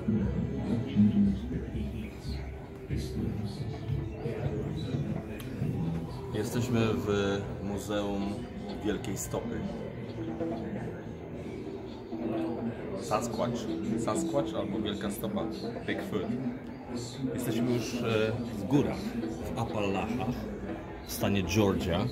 Jesteśmy w Muzeum Wielkiej Stopy. Sasquatch albo Wielka Stopa, Bigfoot. Jesteśmy już w górach, w Appalachach, w stanie Georgia.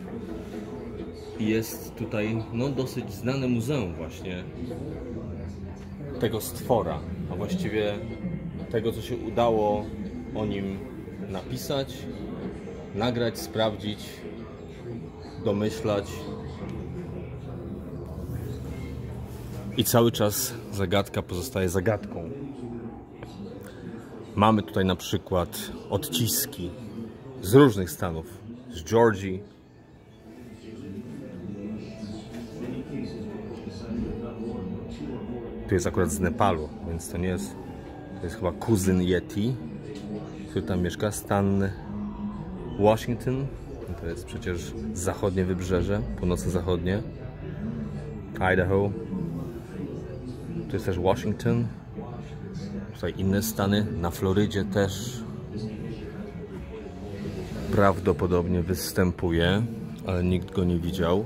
I jest tutaj dosyć znane muzeum właśnie tego stwora, a właściwie tego, co się udało o nim napisać, nagrać, sprawdzić, domyślać. I cały czas zagadka pozostaje zagadką. Mamy tutaj na przykład odciski z różnych stanów, z Georgii. Tu jest akurat z Nepalu, więc to nie jest, to jest chyba kuzyn Yeti, który tam mieszka. Stan Washington, to jest przecież zachodnie wybrzeże, północno-zachodnie. Idaho. Tu jest też Washington. Tutaj inne stany. Na Florydzie też prawdopodobnie występuje, ale nikt go nie widział.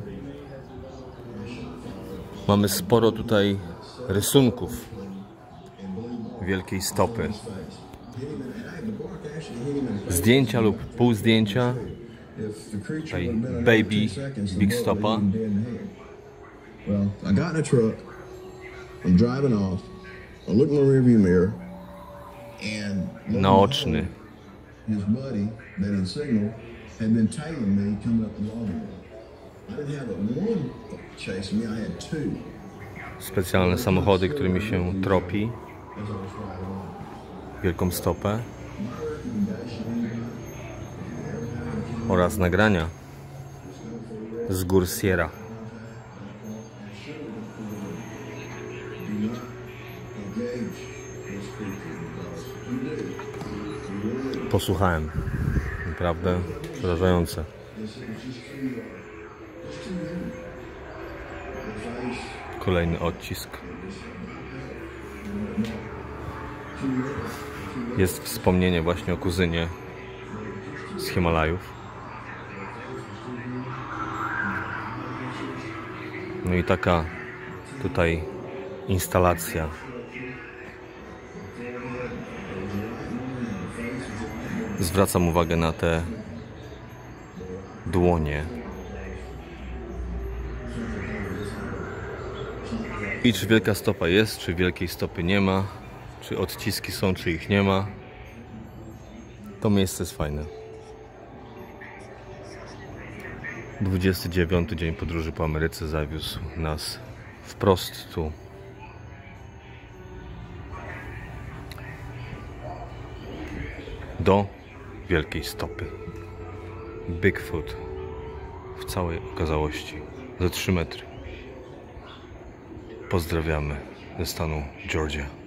Mamy sporo tutaj rysunków Wielkiej Stopy. Zdjęcia lub półzdjęcia. Tutaj Baby Big Stopa. Naoczny. Specjalne samochody, którymi się tropi Wielką Stopę. Oraz nagrania z gór Sierra. Posłuchałem. Naprawdę przerażające. Kolejny odcisk. Jest wspomnienie właśnie o kuzynie z Himalajów. No i taka tutaj instalacja. Zwracam uwagę na te dłonie. I czy Wielka Stopa jest, czy Wielkiej Stopy nie ma, czy odciski są, czy ich nie ma. To miejsce jest fajne. 29. dzień podróży po Ameryce zawiózł nas wprost tu. Do Wielkiej Stopy. Bigfoot w całej okazałości. Za 3 metry. Pozdrawiamy ze stanu Georgia.